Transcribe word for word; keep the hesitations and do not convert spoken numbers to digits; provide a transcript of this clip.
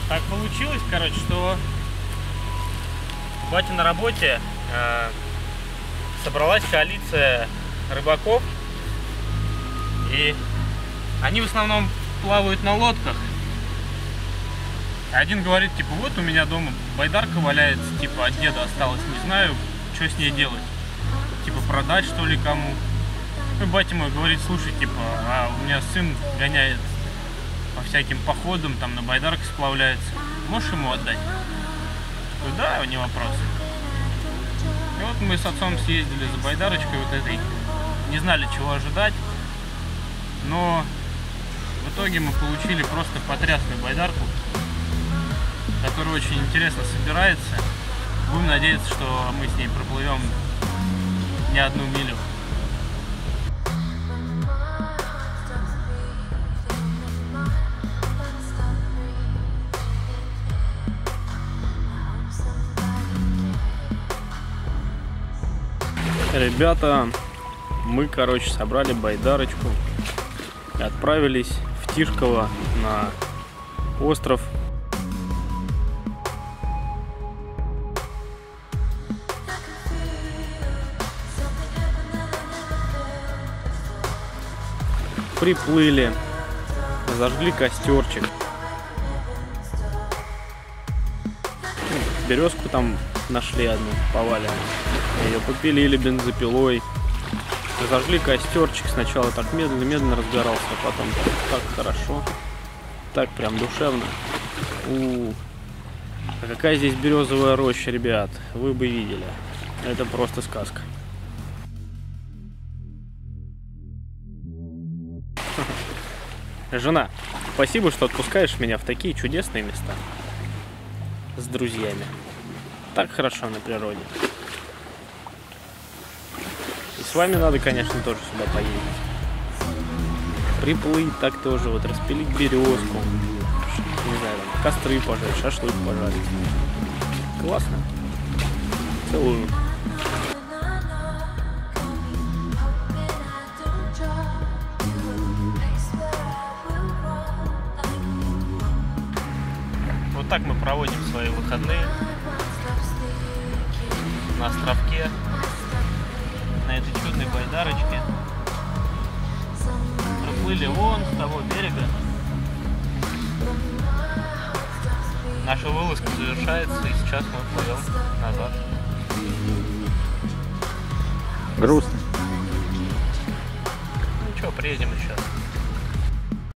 Так получилось, короче, что батя на работе э, собралась коалиция рыбаков, и они в основном плавают на лодках. Один говорит, типа, вот у меня дома байдарка валяется, типа, от деда осталось, не знаю, что с ней делать. Типа, продать, что ли, кому. И батя мой говорит, слушай, типа, а у меня сын гоняет по всяким походам, там на байдарке сплавляется. Можешь ему отдать? Такой, да, не вопрос. И вот мы с отцом съездили за байдарочкой вот этой. Не знали, чего ожидать. Но в итоге мы получили просто потрясную байдарку, которая очень интересно собирается. Будем надеяться, что мы с ней проплывем не одну милю. Ребята, мы, короче, собрали байдарочку и отправились в Тишково на остров. Приплыли, зажгли костерчик, березку там нашли одну поваленную, ее попилили бензопилой, зажгли костерчик. Сначала так медленно-медленно разгорался, а потом так хорошо, так прям душевно. У-у-у. А какая здесь березовая роща, ребят, вы бы видели, это просто сказка. Жена, спасибо, что отпускаешь меня в такие чудесные места с друзьями. Так хорошо на природе. И с вами надо, конечно, тоже сюда поездить. Приплыть так тоже, вот распилить березку, не знаю, там, костры пожарить, шашлык пожарить. Классно. Целую. Вот так мы проводим свои выходные на островке, на этой чудной байдарочке. Проплыли вон с того берега. Наша вылазка завершается, и сейчас мы плывем назад. Грустно. Ну что, приедем еще.